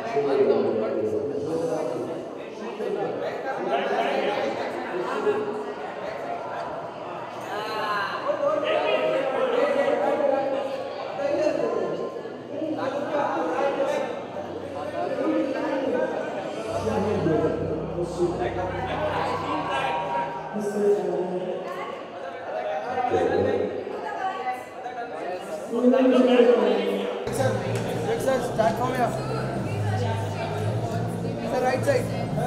Sir, start from here. Sir, right side.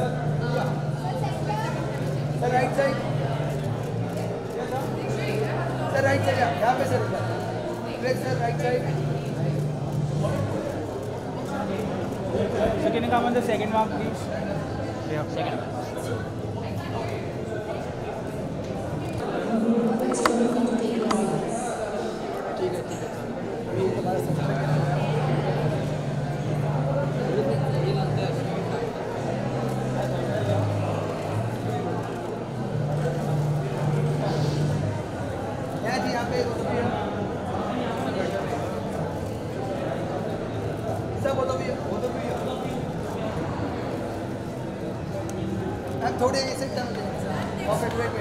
Sir, right side. Sir, right side. यहाँ पे sir. Please, sir, right side. So can you come on the second mark, please? Yeah, second. थोड़े ऐसे turn दे perfect weight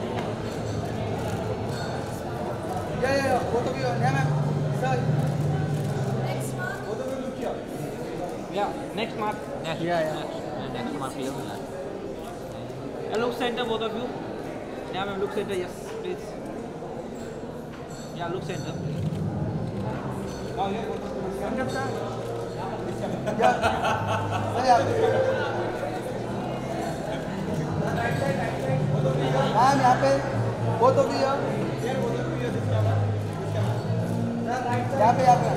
या both of you yeah ma'am sir next mark both of you look here Yeah, next mark. Next. Yeah. Next mark here. Look center, both of you. Yeah, ma'am, look center. Yes, please. Yeah, look center. Now here, both of you. Stand up, sir. Ma'am यहाँ पे both of you यहाँ पे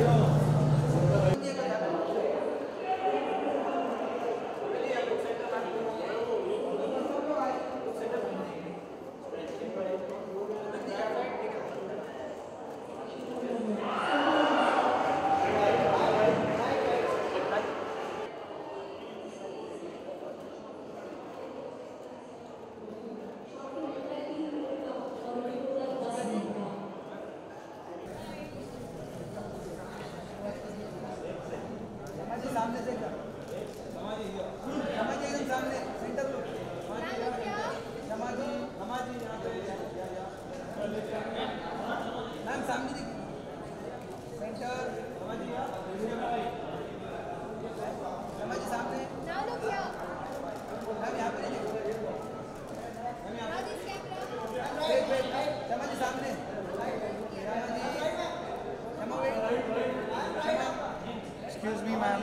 सामने से समाजी एकदम सामने centre लो समाजी यहाँ पे मैम सामने देखिए सेंटर समाजी सामने मैम यहाँ पे समाजी सामने Excuse me, ma'am.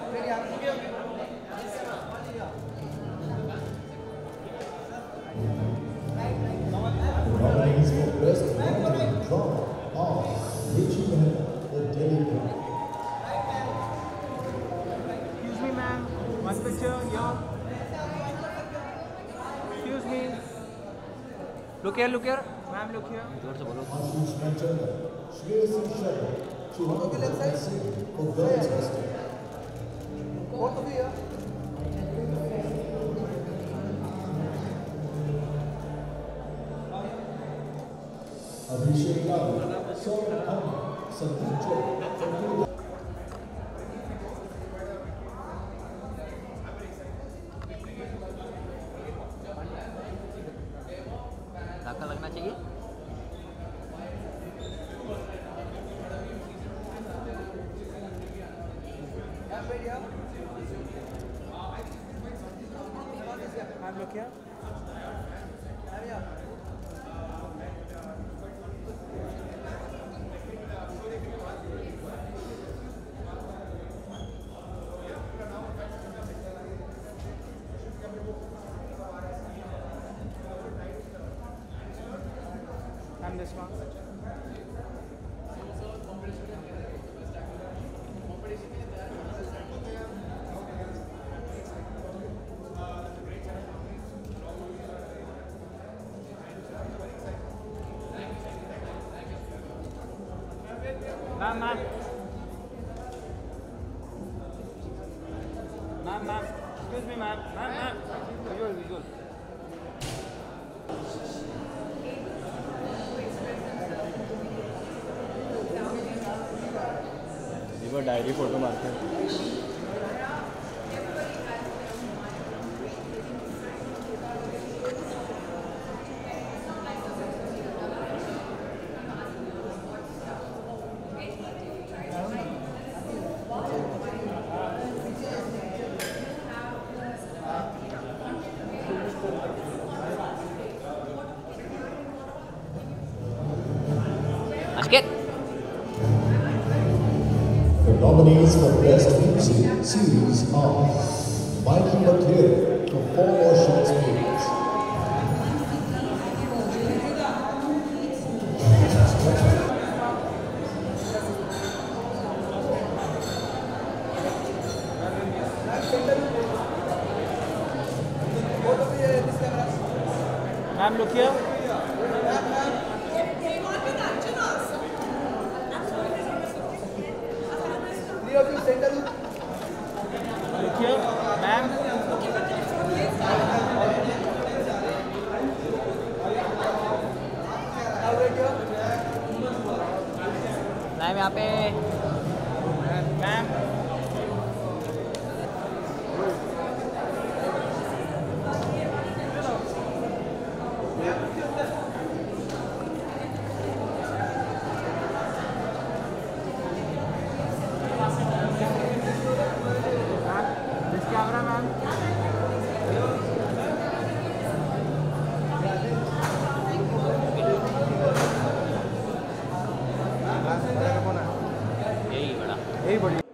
Nominees for Best Drama are Ruchi Mehta, The Daily Grind. Excuse me, ma'am. One picture, yeah. Excuse me. Look here. Ma'am, look here. Ashish Manchanda, Shreyasi Sharma, Chirag Singh for Girls Hostel. both of you Abhishek Rao, Saurabh Khanna, Sandeep Chowk for Guru. धक्का लगना चाहिए. Ma'am, look here. Ma'am, this one. Ma'am. Excuse me, ma'am. Visual. Diary photo मारते हैं. The nominees for Best Music Series are Mikey McCleary for 4 More Shots Movies, Ma'am, look here. Three of you center look. Look here. Ma'am. Now right here. Ma'am यहाँ पे Ma'am. This camera, ma'am. यही बड़ा Hey, buddy.